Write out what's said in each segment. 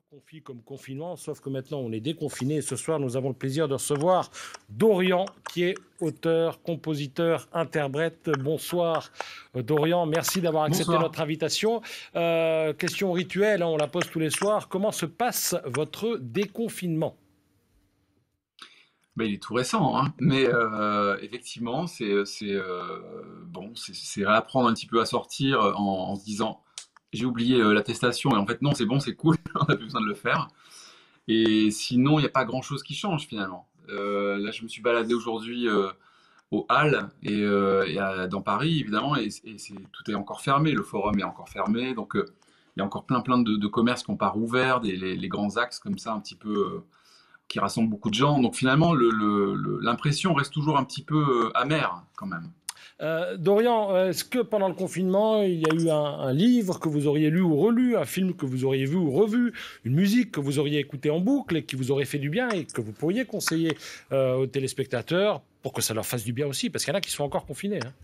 Confit comme confinement, sauf que maintenant on est déconfiné. Et ce soir, nous avons le plaisir de recevoir Dorian, qui est auteur, compositeur, interprète. Bonsoir Dorian, merci d'avoir accepté Bonsoir. notre invitation. Question rituelle, hein, on la pose tous les soirs. Comment se passe votre déconfinement? Il est tout récent, hein. Mais effectivement, c'est réapprendre un petit peu à sortir en se disant j'ai oublié l'attestation et en fait non, c'est bon, c'est cool, on n'a plus besoin de le faire. Et sinon, il n'y a pas grand-chose qui change finalement. Là, je me suis baladé aujourd'hui aux Halles dans Paris évidemment tout est encore fermé, le forum est encore fermé, donc il y a encore plein de commerces qui n'ont pas rouvert, les grands axes comme ça un petit peu. Qui rassemble beaucoup de gens. Donc finalement, l'impression reste toujours un petit peu amère quand même. Dorian, est-ce que pendant le confinement, il y a eu un livre que vous auriez lu ou relu, un film que vous auriez vu ou revu, une musique que vous auriez écoutée en boucle et qui vous aurait fait du bien et que vous pourriez conseiller aux téléspectateurs pour que ça leur fasse du bien aussi? Parce qu'il y en a qui sont encore confinés, hein.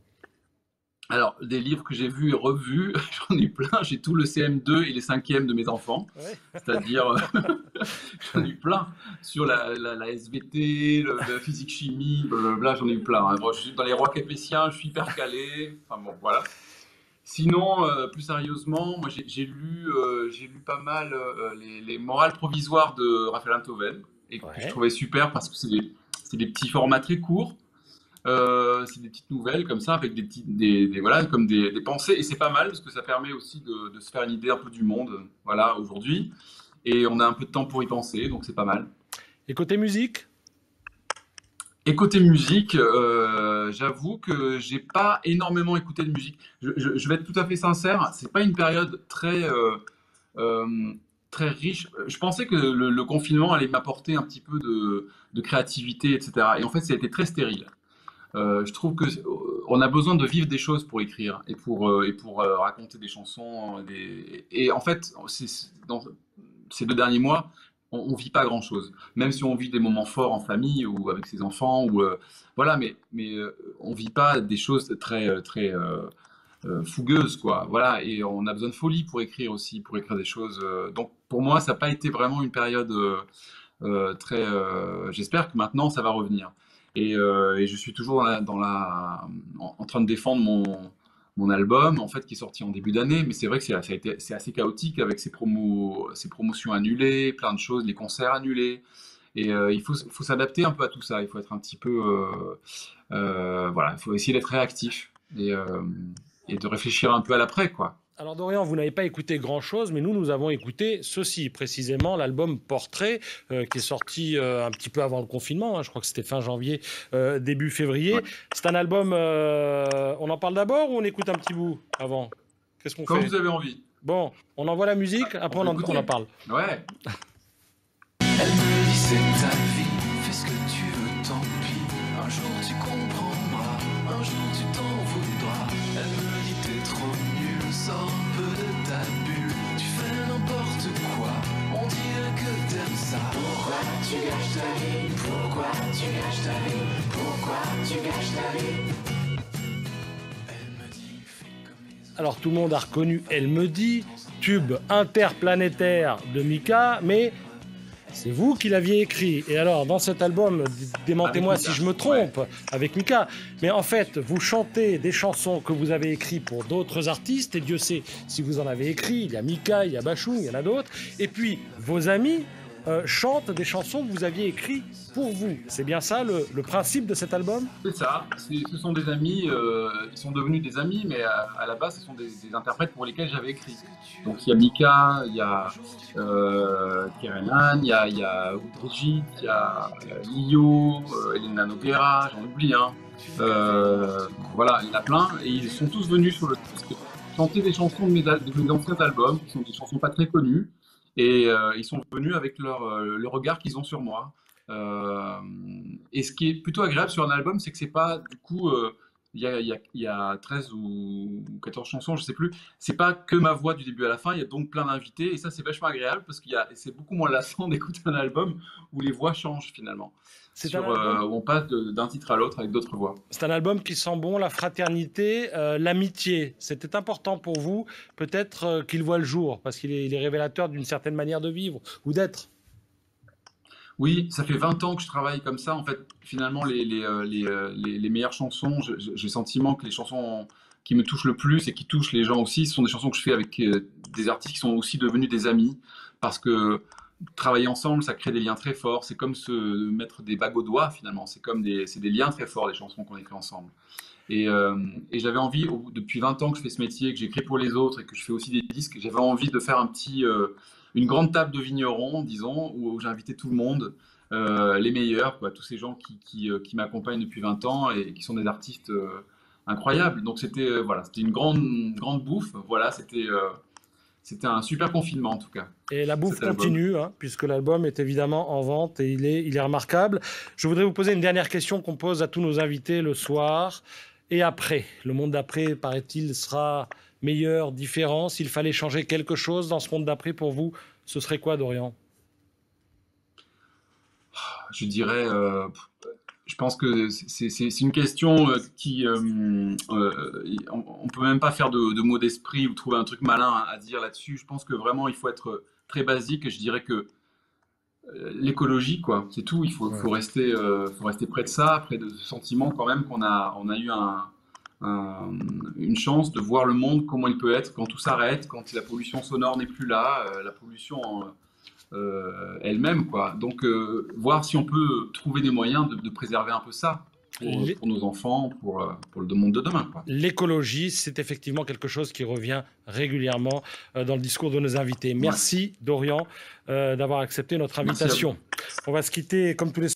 Alors, des livres que j'ai vus et revus, j'en ai plein. J'ai tout le CM2 et les 5e de mes enfants. Ouais. C'est-à-dire, j'en ai eu plein sur la SVT, la physique-chimie, blablabla, j'en ai eu plein, hein. Bon, je suis dans les rois capétiens, je suis hyper calé. Enfin bon, voilà. Sinon, plus sérieusement, moi j'ai lu pas mal les morales provisoires de Raphaël Enthoven, et que je Ouais. trouvais super parce que c'est des petits formats très courts, c'est des petites nouvelles comme ça, avec voilà, comme des pensées, et c'est pas mal parce que ça permet aussi de se faire une idée un peu du monde, voilà, aujourd'hui, et on a un peu de temps pour y penser, donc c'est pas mal. Et côté musique? Et côté musique, j'avoue que j'ai pas énormément écouté de musique. Je vais être tout à fait sincère, c'est pas une période euh, très riche. Je pensais que le confinement allait m'apporter un petit peu de créativité, etc. Et en fait, ça a été très stérile. Je trouve que on a besoin de vivre des choses pour écrire et pour raconter des chansons. Et en fait, dans ces 2 derniers mois, on vit pas grand-chose. Même si on vit des moments forts en famille ou avec ses enfants, ou voilà, mais on vit pas des choses très fougueuses, quoi. Voilà, et on a besoin de folie pour écrire aussi, pour écrire des choses. Donc pour moi, ça n'a pas été vraiment une période très. J'espère que maintenant ça va revenir. Et je suis toujours en train de défendre mon album, en fait, qui est sorti en début d'année. Mais c'est vrai que c'est assez chaotique avec ces promotions annulées, plein de choses, les concerts annulés. Et faut s'adapter un peu à tout ça. Il faut être un petit peu, voilà, il faut essayer d'être réactif et de réfléchir un peu à l'après, quoi. Alors Dorian, vous n'avez pas écouté grand-chose, mais nous avons écouté ceci, précisément l'album Portrait, qui est sorti un petit peu avant le confinement, hein, je crois que c'était fin janvier, début février. Ouais. C'est un album, on en parle d'abord ou on écoute un petit bout avant? Qu'est-ce qu'on Comme fait? vous avez envie. Bon, on envoie la musique, On après peut on en écouter. parle. Ouais. Elle me dit c'est ta vie, fais ce que tu veux, tant pis. Un jour tu comprendras, un jour tu t'en voudras. Elle me dit t'es trop nul, sors un peu de ta bulle. Tu fais n'importe quoi, on dirait que t'aimes ça. Pourquoi tu gâches ta vie? Pourquoi tu gâches ta vie? Pourquoi tu gâches ta vie? Elle me dit fais comme les autres. Alors tout le monde a reconnu Elle me dit, tube interplanétaire de Mika, mais c'est vous qui l'aviez écrit. Et alors, dans cet album, démentez-moi Avec si Mika. je me trompe, avec Mika, mais en fait, vous chantez des chansons que vous avez écrites pour d'autres artistes, et Dieu sait si vous en avez écrit, il y a Mika, il y a Bachung, il y en a d'autres, et puis vos amis chantent des chansons que vous aviez écrites pour vous. C'est bien ça le principe de cet album? C'est ça, ce sont des amis, ils sont devenus des amis, mais à la base, ce sont des interprètes pour lesquels j'avais écrit. Donc il y a Mika, il y a Kerenan, il y a Brigitte, il y a Lio, Elena Noguera, j'en oublie, hein. Voilà, il y en a plein, et ils sont tous venus sur le disque chanter des chansons de mes anciens albums, qui sont des chansons pas très connues, et ils sont venus avec le regard qu'ils ont sur moi. Euh, et ce qui est plutôt agréable sur un album, c'est que c'est pas du coup il y a 13 ou 14 chansons, je sais plus. C'est pas que ma voix du début à la fin, il y a donc plein d'invités et ça c'est vachement agréable parce c'est beaucoup moins lassant d'écouter un album où les voix changent finalement, C'est un album, où on passe d'un titre à l'autre avec d'autres voix. c'est un album qui sent bon la fraternité, l'amitié. C'était important pour vous, peut-être qu'il voit le jour, parce il est révélateur d'une certaine manière de vivre ou d'être. Oui, ça fait 20 ans que je travaille comme ça. En fait, finalement, les meilleures chansons, j'ai le sentiment que les chansons qui me touchent le plus et qui touchent les gens aussi, ce sont des chansons que je fais avec des artistes qui sont aussi devenus des amis. Parce que travailler ensemble, ça crée des liens très forts. C'est comme se mettre des bagues au doigt, finalement. C'est des liens très forts, les chansons qu'on écrit ensemble. Et j'avais envie, depuis 20 ans que je fais ce métier, que j'écris pour les autres et que je fais aussi des disques, j'avais envie de faire une grande table de vignerons, disons, où j'ai invité tout le monde, les meilleurs, quoi, tous ces gens qui m'accompagnent depuis 20 ans et qui sont des artistes incroyables. Donc voilà, c'était une grande bouffe. Voilà, c'était un super confinement en tout cas, Et la bouffe cet album. continue, hein, puisque l'album est évidemment en vente et il est remarquable. Je voudrais vous poser une dernière question qu'on pose à tous nos invités le soir. Et après, le monde d'après, paraît-il, sera meilleur, différent. S'il fallait changer quelque chose dans ce monde d'après pour vous, ce serait quoi, Dorian? Je dirais, je pense que c'est une question on peut même pas faire de mots d'esprit ou trouver un truc malin à dire là-dessus. Je pense que vraiment il faut être très basique et je dirais que l'écologie, quoi, c'est tout. Ouais. Faut rester près de ça, près de ce sentiment quand même on a eu un- une chance de voir le monde comment il peut être quand tout s'arrête, quand la pollution sonore n'est plus là, la pollution elle-même, quoi. Donc, voir si on peut trouver des moyens de préserver un peu ça L'é- pour nos enfants, pour le monde de demain, quoi. L'écologie, c'est effectivement quelque chose qui revient régulièrement dans le discours de nos invités. Ouais. Merci, Dorian, d'avoir accepté notre Merci à vous. invitation. On va se quitter comme tous les